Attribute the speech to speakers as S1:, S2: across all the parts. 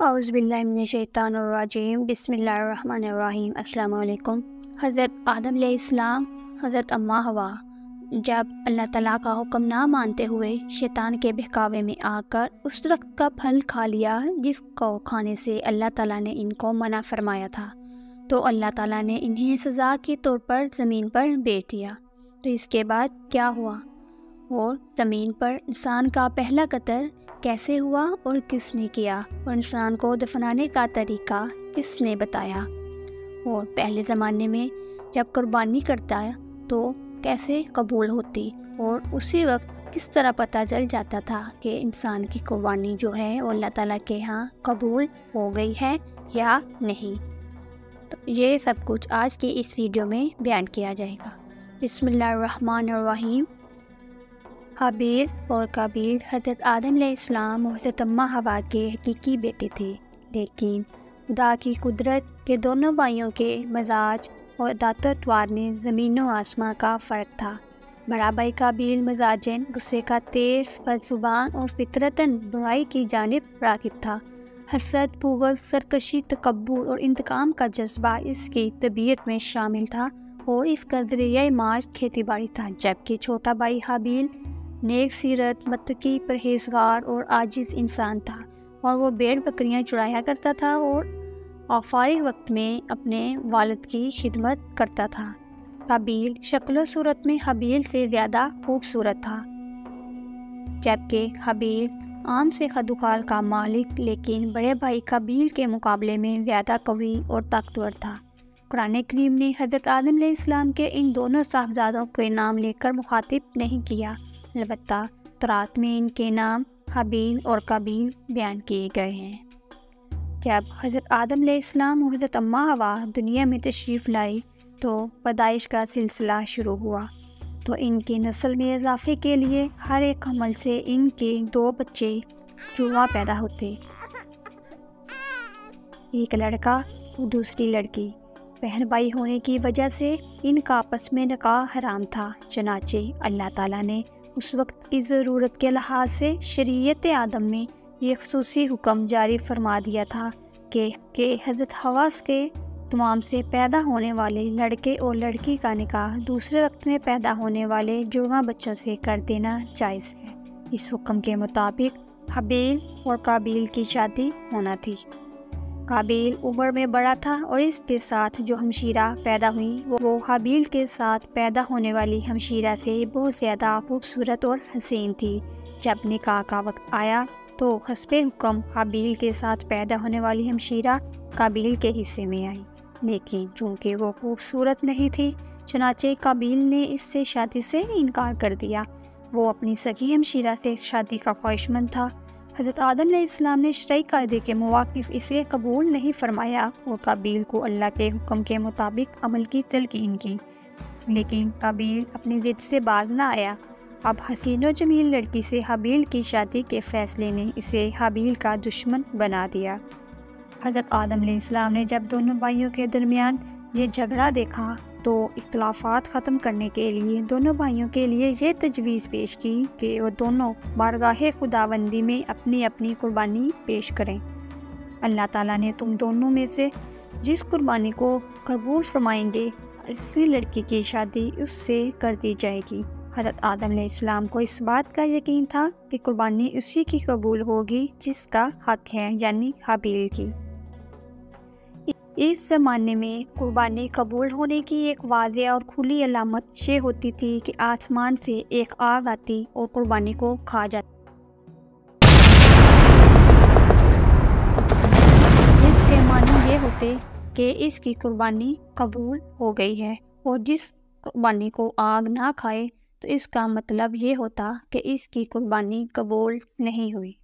S1: اعوذ باللہ من الشیطان الرجیم، بسم اللہ الرحمن الرحیم۔ السلام علیکم۔ حضرت آدم علیہ السلام، حضرت اماں ہوا جب اللہ تعالیٰ کا حکم نہ مانتے ہوئے شیطان کے بہکاوے میں آ کر اس درخت کا پھل کھا لیا جس کو کھانے سے اللہ تعالیٰ نے ان کو منع فرمایا تھا، تو اللہ تعالیٰ نے انہیں سزا کے طور پر زمین پر بیچ دیا۔ تو اس کے بعد کیا ہوا اور زمین پر انسان کا پہلا قتل کیسے ہوا اور کس نے کیا، اور انسان کو دفنانے کا طریقہ کس نے بتایا، اور پہلے زمانے میں جب قربانی کرتا ہے تو کیسے قبول ہوتی، اور اسی وقت کس طرح پتہ چل جاتا تھا کہ انسان کی قربانی جو ہے وہ اللہ تعالیٰ کے ہاں قبول ہو گئی ہے یا نہیں۔ تو یہ سب کچھ آج کی اس ویڈیو میں بیان کیا جائے گا۔ بسم اللہ الرحمن الرحیم۔ حابیل اور قابیل حضرت آدم علیہ السلام اور حضرت اماں ہوا کے حقیقی بیٹے تھے، لیکن خدا کی قدرت کے دونوں بھائیوں کے مزاج اور عادات و اطوار میں زمین و آسمان کا فرق تھا۔ بڑا بھائی قابیل مزاجاً غصے کا تیز، بد زبان اور فطرتاً برائی کی جانب راغب تھا۔ حسد، بغض، سرکشی، تکبر اور انتقام کا جذبہ اس کی طبیعت میں شامل تھا، اور اس کا ذریعہ معاش کھیتی باڑی تھا، جبکہ چھوٹا بھائی حابیل نیک سیرت، متقی، پرہیزگار اور عاجز انسان تھا، اور وہ بھیڑ بکریاں چرایا کرتا تھا اور فارغ وقت میں اپنے والد کی خدمت کرتا تھا۔ قابیل شکل و صورت میں حابیل سے زیادہ خوبصورت تھا، جبکہ حابیل عام سے خدوخال کا مالک لیکن بڑے بھائی قابیل کے مقابلے میں زیادہ قوی اور طاقتور تھا۔ قرآن کریم نے حضرت آدم علیہ السلام کے ان دونوں صاحبزادوں کے نام لے کر مخاطب نہیں کیا، البتہ تورات میں ان کے نام حابیل اور قابیل بیان کیے گئے ہیں۔ جب حضرت آدم علیہ السلام اور حضرت اماں ہوا دنیا میں تشریف لائی تو پیدائش کا سلسلہ شروع ہوا، تو ان کی نسل میں اضافے کے لیے ہر ایک حمل سے ان کے 2 بچے جڑواں پیدا ہوتے، ایک لڑکا اور دوسری لڑکی۔ بہن بھائی ہونے کی وجہ سے ان کا آپس میں نکاح حرام تھا، چنانچہ اللہ تعالیٰ نے اس وقت کی ضرورت کے لحاظ سے شریعت آدم میں یہ خصوصی حکم جاری فرما دیا تھا کہ حضرت حوا کے تمام سے پیدا ہونے والے لڑکے اور لڑکی کا نکاح دوسرے وقت میں پیدا ہونے والے جڑواں بچوں سے کر دینا جائز ہے۔ اس حکم کے مطابق حابیل اور قابیل کی شادی ہونا تھی۔ قابیل عمر میں بڑا تھا اور اس کے ساتھ جو ہمشیرہ پیدا ہوئی وہ حابیل کے ساتھ پیدا ہونے والی ہمشیرہ سے بہت زیادہ خوبصورت اور حسین تھی۔ جب نکاح کا وقت آیا تو حسب حکم حابیل کے ساتھ پیدا ہونے والی ہمشیرہ قابیل کے حصے میں آئی، لیکن چونکہ وہ خوبصورت نہیں تھی چنانچہ قابیل نے اس سے شادی سے انکار کر دیا۔ وہ اپنی سگی ہمشیرہ سے شادی کا خواہشمند تھا۔ حضرت آدم علیہ السلام نے شرعی قاعدے کے مواقف اسے قبول نہیں فرمایا اور قابیل کو اللہ کے حکم کے مطابق عمل کی تلقین کی، لیکن قابیل اپنی ضد سے باز نہ آیا۔ اب حسین و جمیل لڑکی سے حابیل کی شادی کے فیصلے نے اسے حابیل کا دشمن بنا دیا۔ حضرت آدم علیہ السلام نے جب دونوں بھائیوں کے درمیان یہ جھگڑا دیکھا تو اختلافات ختم کرنے کے لیے دونوں بھائیوں کے لیے یہ تجویز پیش کی کہ وہ دونوں بارگاہ خداوندی میں اپنی اپنی قربانی پیش کریں۔ اللہ تعالیٰ نے تم دونوں میں سے جس قربانی کو قبول فرمائیں گے اسی لڑکی کی شادی اس سے کر دی جائے گی۔ حضرت آدم علیہ السلام کو اس بات کا یقین تھا کہ قربانی اسی کی قبول ہوگی جس کا حق ہے، یعنی حابیل کی۔ اس زمانے میں قربانی قبول ہونے کی ایک واضح اور کھلی علامت یہ ہوتی تھی کہ آسمان سے ایک آگ آتی اور قربانی کو کھا جاتی۔ اس کے معنی یہ ہوتے کہ اس کی قربانی قبول ہو گئی ہے، اور جس قربانی کو آگ نہ کھائے تو اس کا مطلب یہ ہوتا کہ اس کی قربانی قبول نہیں ہوئی۔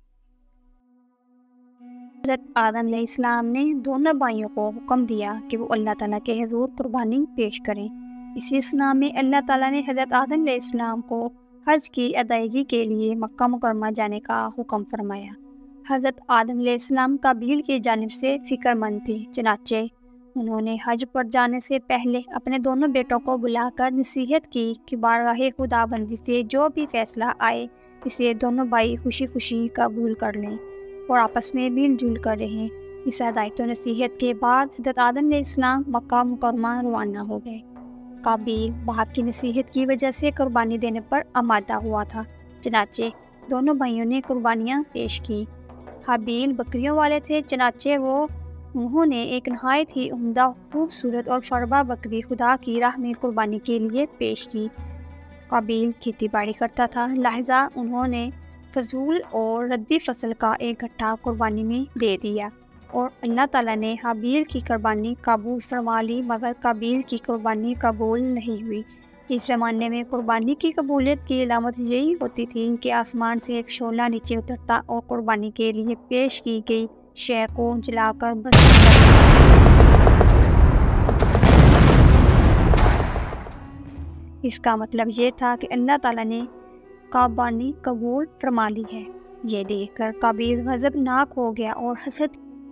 S1: حضرت آدم علیہ السلام نے دونوں بھائیوں کو حکم دیا کہ وہ اللہ تعالیٰ کے حضور قربانی پیش کریں۔ اسی اسنا میں اللہ تعالیٰ نے حضرت آدم علیہ السلام کو حج کی ادائیگی کے لیے مکہ مکرمہ جانے کا حکم فرمایا۔ حضرت آدم علیہ السلام قابیل کی جانب سے فکر مند تھے، چنانچہ انہوں نے حج پر جانے سے پہلے اپنے دونوں بیٹوں کو بلا کر نصیحت کی کہ بارگاہ خداوندی سے جو بھی فیصلہ آئے اسے دونوں بھائی خوشی خوشی قبول کر لیں۔ اور آپس میں مل جل کر رہیں۔ اس ہدایت و نصیحت کے بعد حضرت آدم علیہ السلام مکہ مکرمہ روانہ ہو گئے۔ قابیل باپ کی نصیحت کی وجہ سے قربانی دینے پر آمادہ ہوا تھا، چنانچہ دونوں بھائیوں نے قربانیاں پیش کی۔ حابیل بکریوں والے تھے، چنانچہ انہوں نے ایک نہایت ہی عمدہ، خوبصورت اور فربا بکری خدا کی راہ میں قربانی کے لیے پیش کی۔ قابیل کھیتی باڑی کرتا تھا، لہذا انہوں نے فضول اور ردی فصل کا ایک گٹھا قربانی میں دے دیا، اور اللہ تعالیٰ نے حابیل کی قربانی قبول فرما لی، مگر قابیل کی قربانی قبول نہیں ہوئی۔ اس زمانے میں قربانی کی قبولیت کی علامت یہی ہوتی تھی کہ آسمان سے ایک شعلہ نیچے اترتا اور قربانی کے لیے پیش کی گئی شے کو جلا کر بس اس کا مطلب یہ تھا کہ اللہ تعالیٰ نے قربانی قبول فرما لی ہے۔ یہ دیکھ کر قابیل غضبناک ہو گیا اور حسد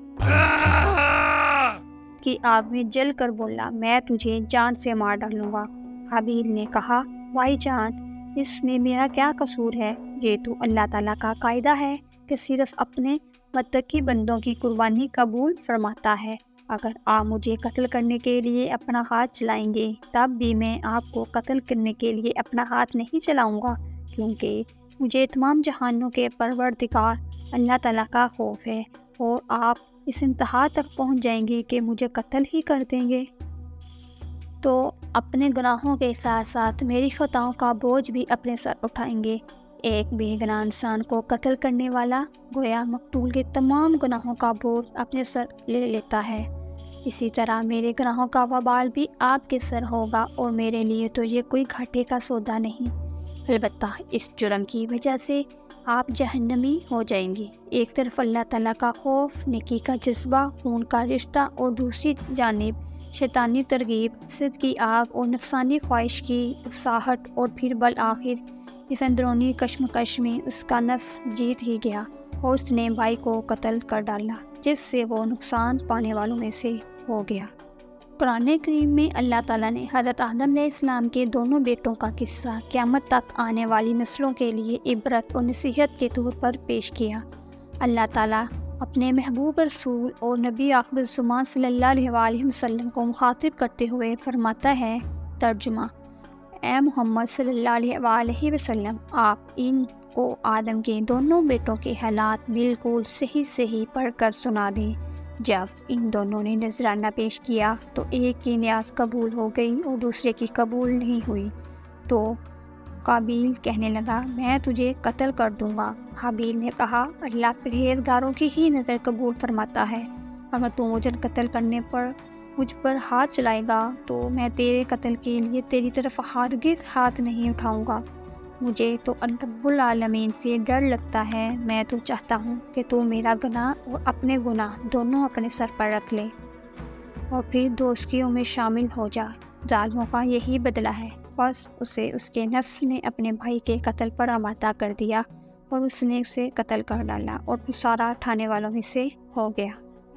S1: کی آگ میں جل کر بولا، میں تجھے جان سے مار ڈالوں گا۔ حابیل نے کہا، بھائی جان، اس میں میرا کیا قصور ہے؟ یہ تو اللہ تعالیٰ کا قاعدہ ہے کہ صرف اپنے متقی بندوں کی قربانی قبول فرماتا ہے۔ اگر آپ مجھے قتل کرنے کے لیے اپنا ہاتھ چلائیں گے، تب بھی میں آپ کو قتل کرنے کے لیے اپنا ہاتھ نہیں چلاؤں گا، کیونکہ مجھے تمام جہانوں کے پروردگار اللہ تعالیٰ کا خوف ہے، اور آپ اس انتہا تک پہنچ جائیں گے کہ مجھے قتل ہی کر دیں گے تو اپنے گناہوں کے ساتھ ساتھ میری خطاؤں کا بوجھ بھی اپنے سر اٹھائیں گے۔ ایک بے گناہ انسان کو قتل کرنے والا گویا مقتول کے تمام گناہوں کا بوجھ اپنے سر لے لیتا ہے۔ اسی طرح میرے گناہوں کا وبال بھی آپ کے سر ہوگا، اور میرے لیے تو یہ کوئی گھاٹے کا سودا نہیں۔ البتہ اس جرم کی وجہ سے آپ جہنمی ہو جائیں گے۔ ایک طرف اللہ تعالیٰ کا خوف، نیکی کا جذبہ، خون کا رشتہ، اور دوسری جانب شیطانی ترغیب، حسد کی آگ اور نفسانی خواہش کی اکساہٹ، اور پھر بالآخر اس اندرونی کشمکش میں اس کا نفس جیت ہی گیا اور اس نے بھائی کو قتل کر ڈالا، جس سے وہ نقصان پانے والوں میں سے ہو گیا۔ قرآن کریم میں اللہ تعالیٰ نے حضرت آدم علیہ السلام کے دونوں بیٹوں کا قصہ قیامت تک آنے والی نسلوں کے لیے عبرت اور نصیحت کے طور پر پیش کیا۔ اللہ تعالیٰ اپنے محبوب رسول اور نبی آخر الزمان صلی اللہ علیہ وآلہ وسلم کو مخاطب کرتے ہوئے فرماتا ہے، ترجمہ: اے محمد صلی اللہ علیہ وآلہ وسلم، آپ ان کو آدم کے دونوں بیٹوں کے حالات بالکل صحیح پڑھ کر سنا دیں۔ جب ان دونوں نے نذرانہ پیش کیا تو ایک کی نیاز قبول ہو گئی اور دوسرے کی قبول نہیں ہوئی، تو قابیل کہنے لگا، میں تجھے قتل کر دوں گا۔ حابیل نے کہا، اللہ پرہیزگاروں کی ہی نظر قبول فرماتا ہے، اگر تو مجھے قتل کرنے پر مجھ پر ہاتھ چلائے گا تو میں تیرے قتل کے لیے تیری طرف ہرگز ہاتھ نہیں اٹھاؤں گا۔ مجھے تو رب العالمین سے ڈر لگتا ہے، میں تو چاہتا ہوں کہ تو میرا گناہ اور اپنے گناہ دونوں اپنے سر پر رکھ لے اور پھر دوستیوں میں شامل ہو جا۔ ظالموں کا یہی بدلہ ہے۔ بس اسے اس کے نفس نے اپنے بھائی کے قتل پر آمادہ کر دیا اور اس نے اسے قتل کر ڈالا اور خسارہ اٹھانے والوں میں سے ہو گیا۔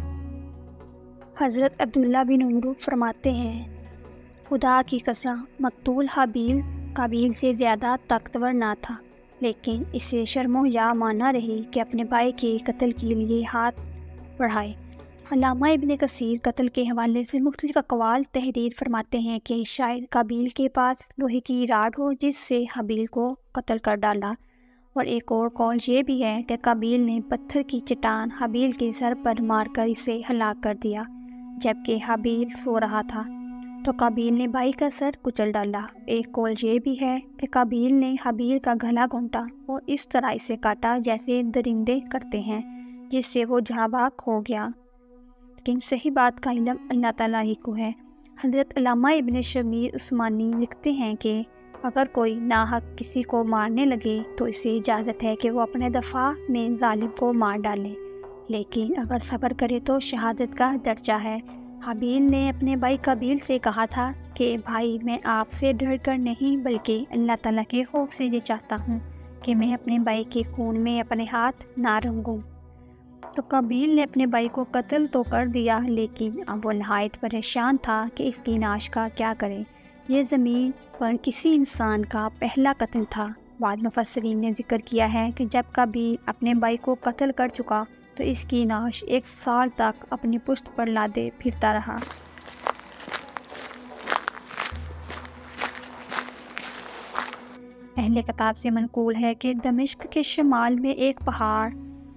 S1: حضرت عبداللہ بن عمرو فرماتے ہیں، خدا کی قسم، مقتول حابیل قابیل سے زیادہ طاقتور نہ تھا، لیکن اسے شرم و حیا مانا رہی کہ اپنے بھائی کے قتل کے لیے ہاتھ بڑھائے۔ علامہ ابن کثیر قتل کے حوالے سے مختلف اقوال تحریر فرماتے ہیں کہ شاید قابیل کے پاس لوہے کی راڈ ہو جس سے حابیل کو قتل کر ڈالا، اور ایک اور قول یہ بھی ہے کہ قابیل نے پتھر کی چٹان حابیل کے سر پر مار کر اسے ہلاک کر دیا جبکہ حابیل سو رہا تھا، تو قابیل نے بھائی کا سر کچل ڈالا۔ ایک قول یہ بھی ہے کہ قابیل نے حابیل کا گلا گھونٹا اور اس طرح اسے کاٹا جیسے درندے کرتے ہیں، جس سے وہ جہاں بحق ہو گیا، لیکن صحیح بات کا علم اللہ تعالیٰ ہی کو ہے۔ حضرت علامہ ابن شمیر عثمانی لکھتے ہیں کہ اگر کوئی ناحق کسی کو مارنے لگے تو اسے اجازت ہے کہ وہ اپنے دفاع میں ظالم کو مار ڈالے، لیکن اگر صبر کرے تو شہادت کا درجہ ہے۔ حابیل نے اپنے بھائی قابیل سے کہا تھا کہ بھائی، میں آپ سے ڈر کر نہیں بلکہ اللہ تعالیٰ کے خوف سے یہ چاہتا ہوں کہ میں اپنے بھائی کے خون میں اپنے ہاتھ نہ رنگوں۔ تو قابیل نے اپنے بھائی کو قتل تو کر دیا، لیکن اب وہ نہایت پریشان تھا کہ اس کی ناش کا کیا کرے۔ یہ زمین پر کسی انسان کا پہلا قتل تھا۔ بعض مفسرین نے ذکر کیا ہے کہ جب قابیل اپنے بھائی کو قتل کر چکا تو اس کی نعش 1 سال تک اپنی پشت پر لادے پھرتا رہا۔ اہل کتاب سے منقول ہے کہ دمشق کے شمال میں ایک پہاڑ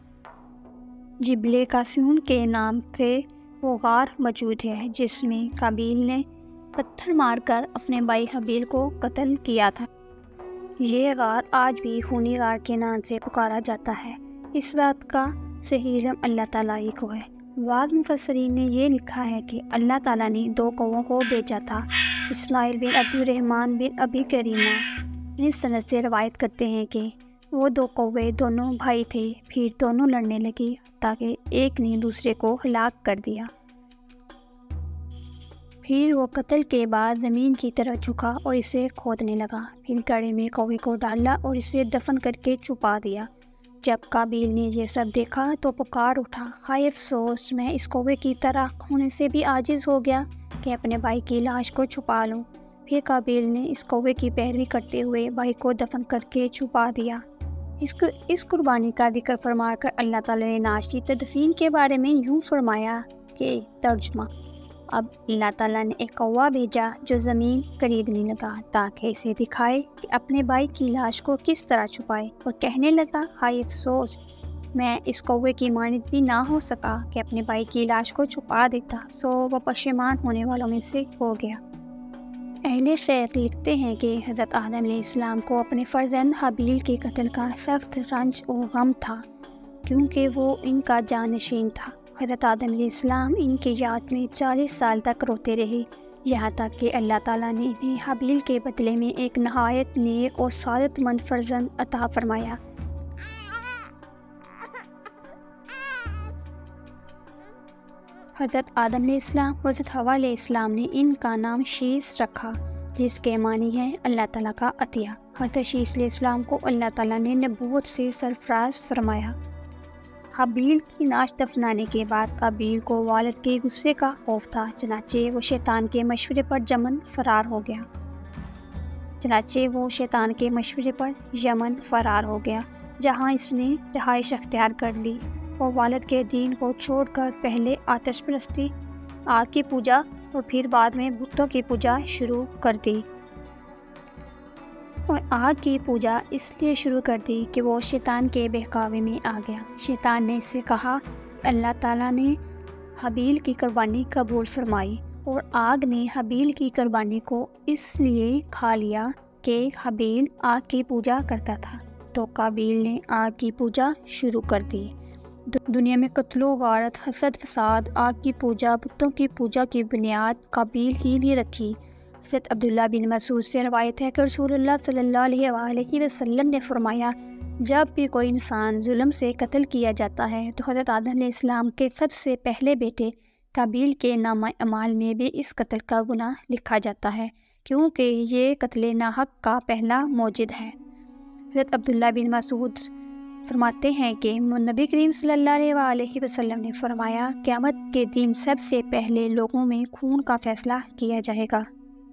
S1: جبل قاسیون کے نام سے وہ غار موجود ہے جس میں قابیل نے پتھر مار کر اپنے بھائی حابیل کو قتل کیا تھا۔ یہ غار آج بھی خونی غار کے نام سے پکارا جاتا ہے۔ اس بات کا صحیح علم اللہ تعالیٰ ہی کو ہے۔ بعض مفسرین نے یہ لکھا ہے کہ اللہ تعالیٰ نے 2 کووں کو بھیجا تھا۔ اسماعیل بن عبد الرحمن بن ابی کریمہ اس سند سے روایت کرتے ہیں کہ وہ 2 کوے دونوں بھائی تھے، پھر دونوں لڑنے لگی تاکہ ایک نے دوسرے کو ہلاک کر دیا۔ پھر وہ قتل کے بعد زمین کی طرف جھکا اور اسے کھودنے لگا، پھر گڑھے میں کوے کو ڈالا اور اسے دفن کر کے چھپا دیا۔ جب قابیل نے یہ سب دیکھا تو پکار اٹھا، ہائے افسوس، میں اس کوے کی طرح ہونے سے بھی عاجز ہو گیا کہ اپنے بھائی کی لاش کو چھپا لوں۔ پھر قابیل نے اس کوے کی پیروی کرتے ہوئے بھائی کو دفن کر کے چھپا دیا۔ اس قربانی کا ذکر فرما کر اللہ تعالیٰ نے نعش کی تدفین کے بارے میں یوں فرمایا کہ ترجمہ: اب اللہ تعالیٰ نے ایک کوا بھیجا جو زمین خریدنے لگا تاکہ اسے دکھائے کہ اپنے بھائی کی لاش کو کس طرح چھپائے، اور کہنے لگا، ہائے افسوس، میں اس کوے کی مانند بھی نہ ہو سکا کہ اپنے بھائی کی لاش کو چھپا دیتا، سو وہ پشیمان ہونے والوں میں سے ہو گیا۔ اہل شیخ لکھتے ہیں کہ حضرت آدم علیہ السلام کو اپنے فرزند حابیل کے قتل کا سخت رنج و غم تھا، کیونکہ وہ ان کا جانشین تھا۔ حضرت آدم علیہ السلام ان کی یاد میں 40 سال تک روتے رہے، یہاں تک کہ اللہ تعالیٰ نے انہیں حابیل کے بدلے میں ایک نہایت نیک اور سعادت مند فرزند عطا فرمایا۔ حضرت آدم علیہ السلام، حضرت حوا علیہ السلام نے ان کا نام شیس رکھا، جس کے معنی ہے اللہ تعالیٰ کا عطیہ۔ حضرت شیس علیہ السلام کو اللہ تعالیٰ نے نبوت سے سرفراز فرمایا۔ حابیل کی نعش دفنانے کے بعد قابیل کو والد کے غصے کا خوف تھا، چنانچہ وہ شیطان کے مشورے پر یمن فرار ہو گیا، جہاں اس نے رہائش اختیار کر لی۔ وہ والد کے دین کو چھوڑ کر پہلے آتش پرستی، آگ کی پوجا اور پھر بعد میں بتوں کی پوجا شروع کر دی۔ اور آگ کی پوجا اس لیے شروع کر دی کہ وہ شیطان کے بہکاوے میں آ گیا۔ شیطان نے اس سے کہا، اللہ تعالیٰ نے حابیل کی قربانی قبول فرمائی، اور آگ نے حابیل کی قربانی کو اس لیے کھا لیا کہ حابیل آگ کی پوجا کرتا تھا، تو قابیل نے آگ کی پوجا شروع کر دی۔ دنیا میں قتل و غارت، حسد، فساد، آگ کی پوجا، بتوں کی پوجا کی بنیاد قابیل ہی نے رکھی۔ حضرت عبداللہ بن مسعود سے روایت ہے کہ رسول اللہ صلی اللہ علیہ وآلہ وسلم نے فرمایا، جب بھی کوئی انسان ظلم سے قتل کیا جاتا ہے تو حضرت آدم علیہ السلام کے سب سے پہلے بیٹے قابیل کے نامہ اعمال میں بھی اس قتل کا گناہ لکھا جاتا ہے، کیونکہ یہ قتل ناحق کا پہلا موجد ہے۔ حضرت عبداللہ بن مسعود فرماتے ہیں کہ نبی کریم صلی اللہ علیہ وآلہ وسلم نے فرمایا، قیامت کے دن سب سے پہلے لوگوں میں خون کا فیصلہ کیا جائے گا۔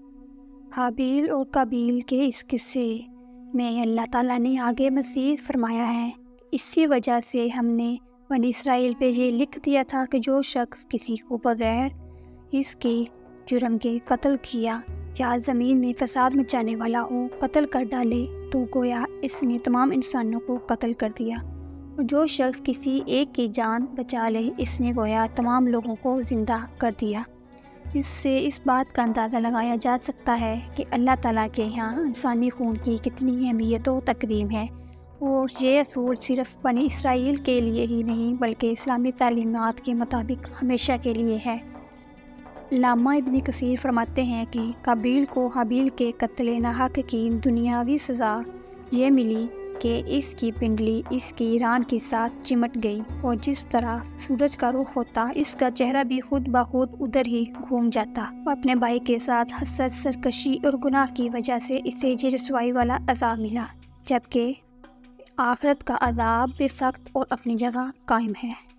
S1: حابیل اور قابیل کے اس قصے میں اللہ تعالیٰ نے آگے مزید فرمایا ہے، اسی وجہ سے ہم نے بنی اسرائیل پہ یہ لکھ دیا تھا کہ جو شخص کسی کو بغیر اس کے جرم کے قتل کیا یا زمین میں فساد مچانے والا ہو، قتل کر ڈالے تو گویا اس نے تمام انسانوں کو قتل کر دیا، اور جو شخص کسی ایک کی جان بچا لے، اس نے گویا تمام لوگوں کو زندہ کر دیا۔ اس سے اس بات کا اندازہ لگایا جا سکتا ہے کہ اللہ تعالیٰ کے یہاں انسانی خون کی کتنی اہمیت و تکریم ہے، اور یہ اصول صرف بنی اسرائیل کے لیے ہی نہیں بلکہ اسلامی تعلیمات کے مطابق ہمیشہ کے لیے ہے۔ علامہ ابن کثیر فرماتے ہیں کہ قابیل کو حابیل کے قتل ناحق کی دنیاوی سزا یہ ملی کہ اس کی پنڈلی اس کی ران کے ساتھ چمٹ گئی، اور جس طرح سورج کا رخ ہوتا اس کا چہرہ بھی خود بخود ادھر ہی گھوم جاتا، اور اپنے بھائی کے ساتھ حسد، سرکشی اور گناہ کی وجہ سے اسے یہ رسوائی والا عذاب ملا، جبکہ آخرت کا عذاب بھی سخت اور اپنی جگہ قائم ہے۔